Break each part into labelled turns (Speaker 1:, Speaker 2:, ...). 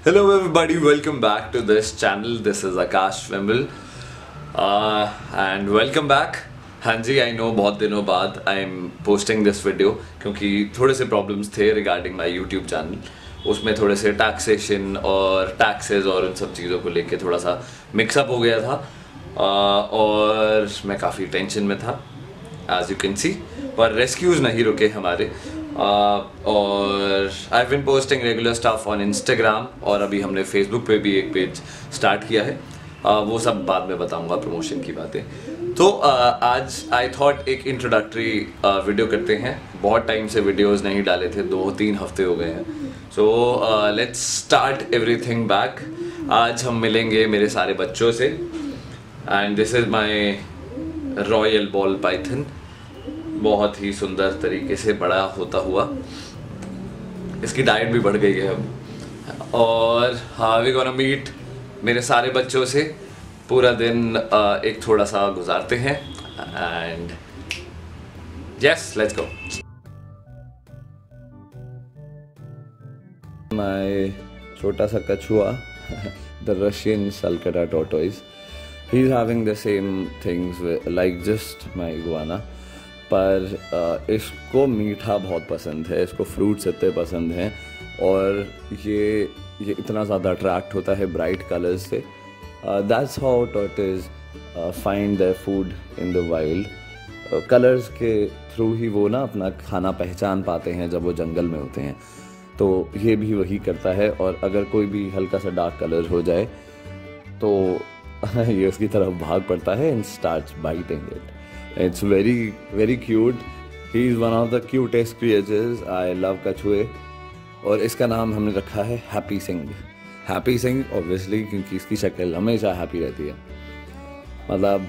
Speaker 1: Hello everybody, welcome back to this channel. This is Akash Wimble and welcome back. हाँ जी, I know बहुत दिनों बाद I am posting this video क्योंकि थोड़े से प्रॉब्लम्स थे रिगार्डिंग माय यूट्यूब चैनल। उसमें थोड़े से टैक्सेशन और टैक्सेस और उन सब चीज़ों को लेके थोड़ा सा मिक्सअप हो गया था और मैं काफ़ी टेंशन में था एज यू कैन सी, पर रेस्क्यूज़ नहीं रुके हमारे। और I been posting regular stuff on Instagram और अभी हमने फेसबुक पे भी एक पेज स्टार्ट किया है। वो सब बाद में बताऊंगा, प्रमोशन की बातें। तो आज आई थॉट एक इंट्रोडक्टरी वीडियो करते हैं। बहुत टाइम से वीडियोस नहीं डाले थे, 2-3 हफ्ते हो गए हैं। So let's start everything back. आज हम मिलेंगे मेरे सारे बच्चों से and this is my royal ball python. बहुत ही सुंदर तरीके से बड़ा होता हुआ, इसकी डाइट भी बढ़ गई है अब। और हाँ, वी गोना मीट मेरे सारे बच्चों से। पूरा दिन एक थोड़ा सा गुजारते हैं and yes, let's go. My छोटा सा कछुआ, the Russian sulcata tortoise, he is having the same things like just my iguana. पर इसको मीठा बहुत पसंद है, इसको फ्रूट्स इतने पसंद हैं और ये इतना ज़्यादा अट्रैक्ट होता है ब्राइट कलर्स से। That's how tortoise find their food in the wild. Colours के थ्रू ही वो ना अपना खाना पहचान पाते हैं जब वो जंगल में होते हैं। तो ये भी वही करता है और अगर कोई भी हल्का सा डार्क कलर हो जाए तो ये उसकी तरफ भाग पड़ता है and starts biting it. It's very cute. He is one of the cutest creatures. I love कछुए और इसका नाम हमने रखा है Happy Singh. Happy Singh obviously क्योंकि इसकी शक्ल हमेशा हैप्पी रहती है। मतलब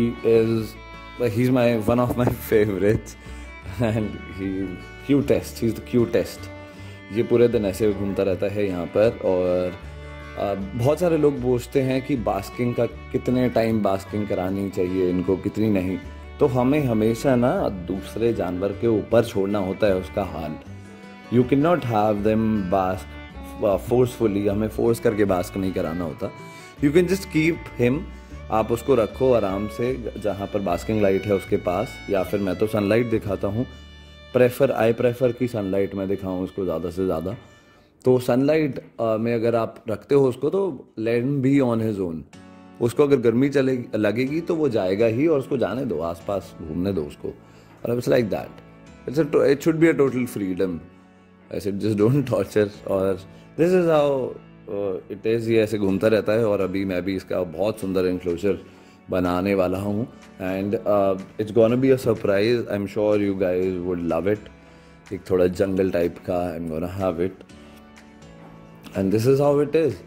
Speaker 1: he is one of my favorites and he cutest. He is the cutest. ये पूरे दिन ऐसे घूमता रहता है यहाँ पर। और बहुत सारे लोग पूछते हैं कि बास्किंग का कितने टाइम बास्किंग करानी चाहिए इनको, कितनी नहीं। तो हमें हमेशा ना दूसरे जानवर के ऊपर छोड़ना होता है उसका हाल। You can not have them bask forcefully, हमें फोर्स करके बास्क नहीं कराना होता। You can just keep him, आप उसको रखो आराम से जहाँ पर बास्किंग लाइट है उसके पास, या फिर मैं तो सनलाइट दिखाता हूँ। आई प्रेफर कि सनलाइट में दिखाऊँ उसको ज़्यादा से ज़्यादा। तो सनलाइट में अगर आप रखते हो उसको तो let him be on his own. उसको अगर गर्मी लगेगी तो वो जाएगा ही और उसको जाने दो, आसपास घूमने दो उसको। और it's like that, it should be a total freedom. ऐसे जस्ट डोंट टॉर्चर। और this is how it is. ये ऐसे घूमता रहता है और अभी मैं भी इसका बहुत सुंदर एनक्लोजर बनाने वाला हूँ and it's gonna be a surprise. I am sure you guys would love it. एक थोड़ा जंगल टाइप का I am gonna have it and this is how it is.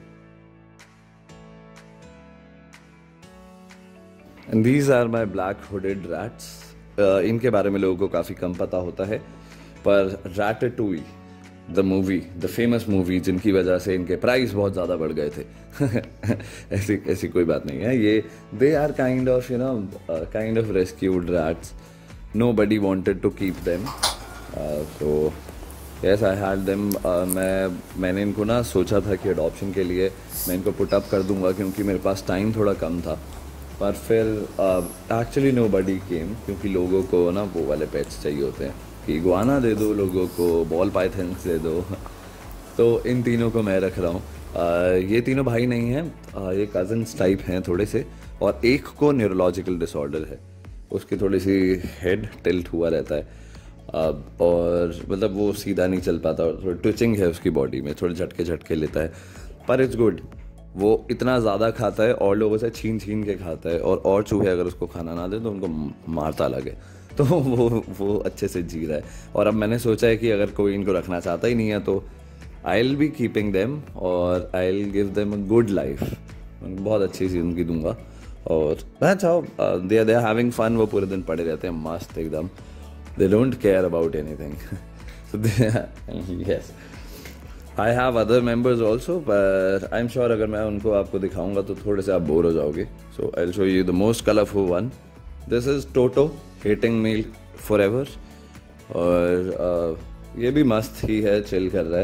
Speaker 1: And these are my black hooded rats. इनके बारे में लोगों को काफ़ी कम पता होता है, पर Ratatouille, the movie, the famous movie, जिनकी वजह से इनके प्राइस बहुत ज़्यादा बढ़ गए थे ऐसी कोई बात नहीं है। ये they are kind of rescued rats. Nobody wanted to keep them. So yes, I had them. मैंने इनको ना सोचा था कि अडॉप्शन के लिए मैं इनको पुट अप कर दूंगा क्योंकि मेरे पास टाइम थोड़ा कम था। पर फिर एक्चुअली नोबडी केम क्योंकि लोगों को ना वो वाले पेट्स चाहिए होते हैं कि इगुआना दे दो, लोगों को बॉल पाइथन्स दे दो। तो इन तीनों को मैं रख रहा हूँ। ये तीनों भाई नहीं हैं, ये कज़न्स टाइप हैं थोड़े से। और एक को न्यूरोलॉजिकल डिसऑर्डर है, उसकी थोड़ी सी हेड टिल्ट हुआ रहता है और मतलब वो सीधा नहीं चल पाता, थोड़ा ट्विचिंग है उसकी बॉडी में, थोड़े झटके लेता है। पर इट्स गुड, वो इतना ज़्यादा खाता है और लोगों से छीन के खाता है। और चूहे अगर उसको खाना ना दे तो उनको मारता लगे। तो वो अच्छे से जी रहा है। और अब मैंने सोचा है कि अगर कोई इनको रखना चाहता ही नहीं है तो I will be keeping them और I will give them a good life. बहुत अच्छी जिंदगी दूंगा। और अच्छा, दे आर हैविंग फन। वो पूरे दिन पड़े रहते हैं मस्त एकदम। They don't care about anything. So yes, I have other members also, but I'm sure अगर मैं उनको आपको दिखाऊंगा तो थोड़े से आप बोर हो जाओगे. So I'll show you the most colorful one. This is Toto, hating me forever. और ये भी मस्त ही है, चिल कर रहा है।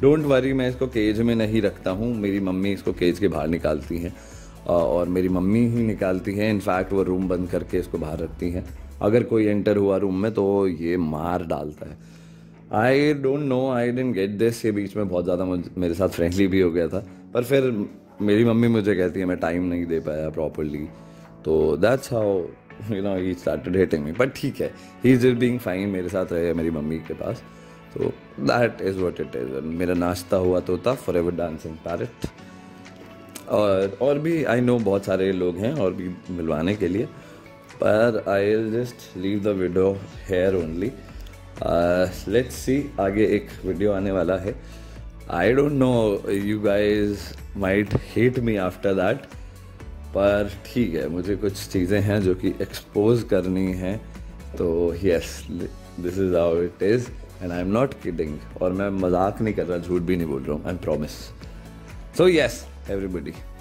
Speaker 1: डोंट वरी, मैं इसको केज में नहीं रखता हूँ, मेरी मम्मी इसको केज के बाहर निकालती हैं और मेरी मम्मी ही निकालती हैं। इनफैक्ट वो रूम बंद करके इसको बाहर रखती हैं। अगर कोई एंटर हुआ रूम में तो ये मार डालता है। I don't know, I didn't get this. ये बीच में बहुत ज़्यादा मेरे साथ फ्रेंडली भी हो गया था, पर फिर मेरी मम्मी मुझे कहती है मैं टाइम नहीं दे पाया प्रॉपरली, तो that's how you know he started hating me. But ठीक है, he is just being fine, मेरे साथ रहे मेरी मम्मी के पास, तो that is what it is. मेरा नाश्ता हुआ तोता, फॉरएवर डांसिंग पैरट। और भी आई नो बहुत सारे लोग हैं और भी मिलवाने के लिए, पर I will just leave the video here only. Let's see, आगे एक वीडियो आने वाला है। I don't know, you guys might hate me after that, पर ठीक है, मुझे कुछ चीज़ें हैं जो कि एक्सपोज करनी हैं, तो yes, this is how it is and I am not kidding. और मैं मजाक नहीं कर रहा, झूठ भी नहीं बोल रहा हूँ, I promise. So yes everybody.